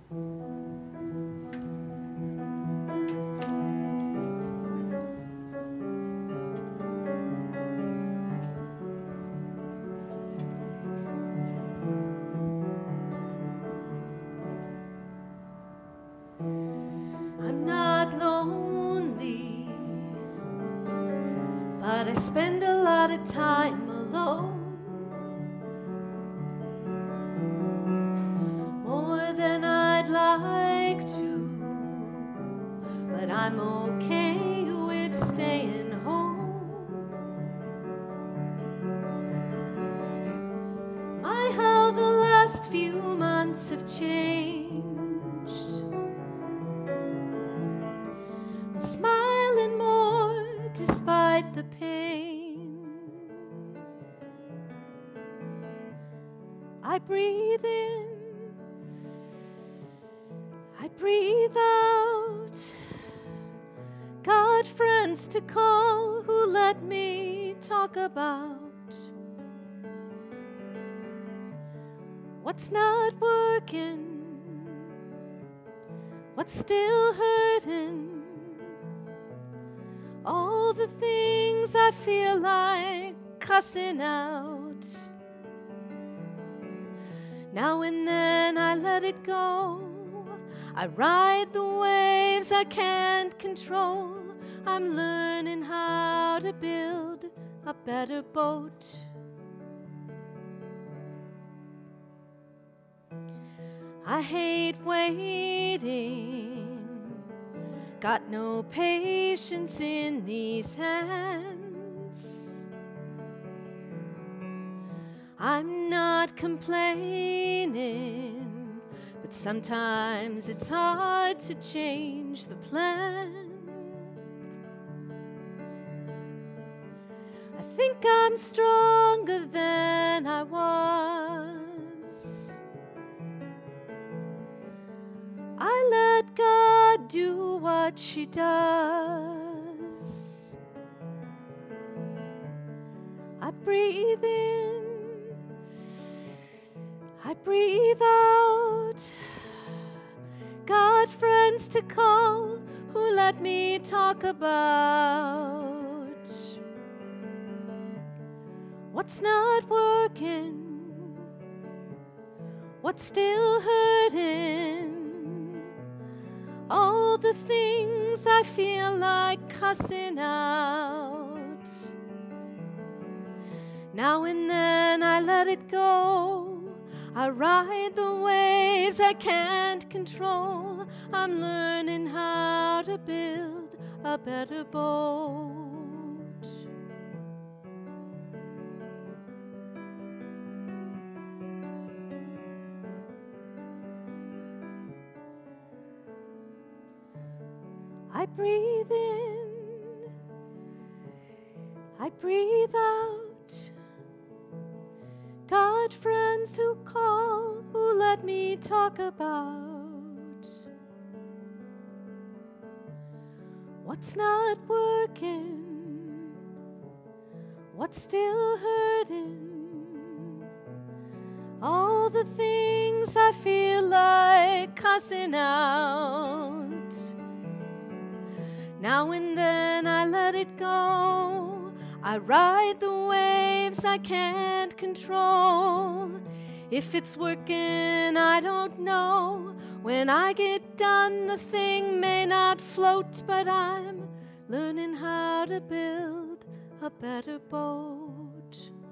I'm not lonely, but I spend a lot of time alone. More than I'd like to, but I'm okay with staying home. My, how the last few months have changed. I'm smiling more despite the pain. I breathe in, I breathe out. Got friends to call who let me talk about what's not working, what's still hurting. All the things I feel like cussing out. Now and then I let it go. I ride the waves I can't control. I'm learning how to build a better boat. I hate waiting. Got no patience in these hands. I'm not complaining, but sometimes it's hard to change the plan. I think I'm stronger than I was. I let God do what she does. I breathe in, I breathe out. Got friends to call who let me talk about what's not working, what's still hurting. All the things I feel like cussing out. Now and then I let it go. I ride the waves I can't control. I'm learning how to build a better boat. I breathe in, I breathe out. Got friends who call, who let me talk about what's not working, what's still hurting. All the things I feel like cussing out. Now and then I let it go. I ride the waves I can't control. If it's working, I don't know. When I get done, the thing may not float, but I'm learning how to build a better boat.